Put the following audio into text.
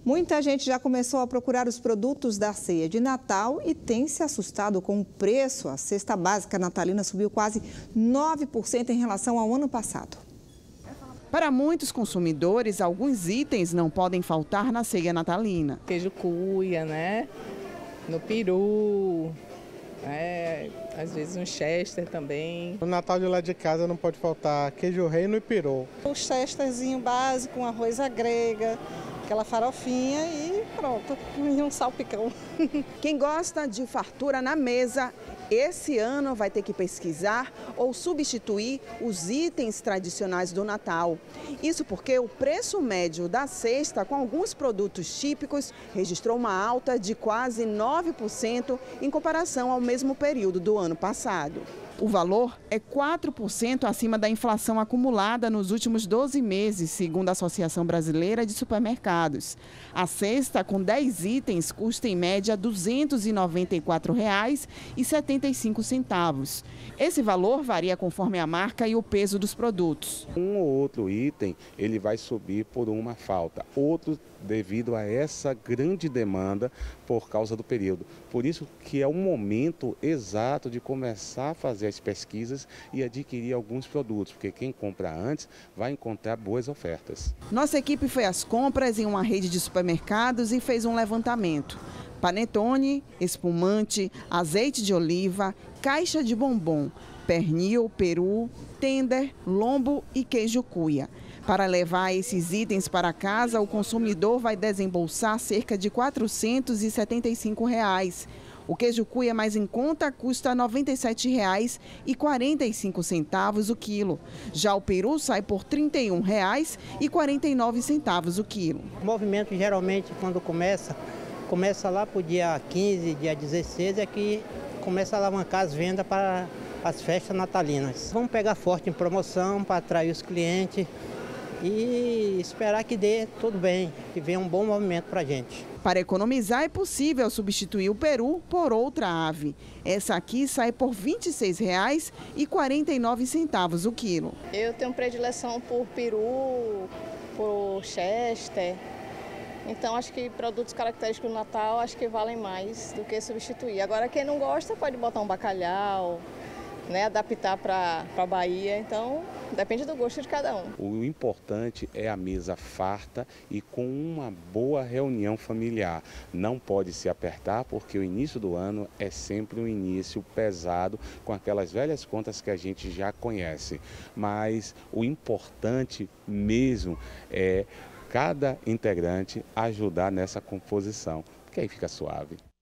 Muita gente já começou a procurar os produtos da ceia de Natal e tem se assustado com o preço. A cesta básica natalina subiu quase 9% em relação ao ano passado. Para muitos consumidores, alguns itens não podem faltar na ceia natalina. Queijo cuia, né? No peru, às vezes um chester também. No Natal de lá de casa não pode faltar queijo reino e peru. O chesterzinho básico, um arroz à grega, aquela farofinha e pronto, e um salpicão. Quem gosta de fartura na mesa, esse ano vai ter que pesquisar ou substituir os itens tradicionais do Natal. Isso porque o preço médio da cesta com alguns produtos típicos registrou uma alta de quase 9% em comparação ao mesmo período do ano passado. O valor é 4% acima da inflação acumulada nos últimos 12 meses, segundo a Associação Brasileira de Supermercados. A cesta com 10 itens custa em média R$ 294,75. Esse valor varia conforme a marca e o peso dos produtos. Um ou outro item ele vai subir por uma falta, outro devido a essa grande demanda por causa do período. Por isso que é o momento exato de começar a fazer as pesquisas e adquirir alguns produtos, porque quem compra antes vai encontrar boas ofertas. Nossa equipe foi às compras em uma rede de supermercados e fez um levantamento. Panetone, espumante, azeite de oliva, caixa de bombom, pernil, peru, tender, lombo e queijo cuia. Para levar esses itens para casa, o consumidor vai desembolsar cerca de R$ 475. O queijo cuia mais em conta custa R$ 97,45 o quilo. Já o peru sai por R$ 31,49 o quilo. O movimento geralmente quando começa lá para o dia 15, dia 16, é que começa a alavancar as vendas para as festas natalinas. Vamos pegar forte em promoção para atrair os clientes e esperar que dê tudo bem, que venha um bom movimento para a gente. Para economizar, é possível substituir o peru por outra ave. Essa aqui sai por R$ 26,49 o quilo. Eu tenho predileção por peru, por chester. Então, acho que produtos característicos do Natal acho que valem mais do que substituir. Agora, quem não gosta pode botar um bacalhau, adaptar para a Bahia, então depende do gosto de cada um. O importante é a mesa farta e com uma boa reunião familiar. Não pode se apertar porque o início do ano é sempre um início pesado com aquelas velhas contas que a gente já conhece. Mas o importante mesmo é cada integrante ajudar nessa composição, porque aí fica suave.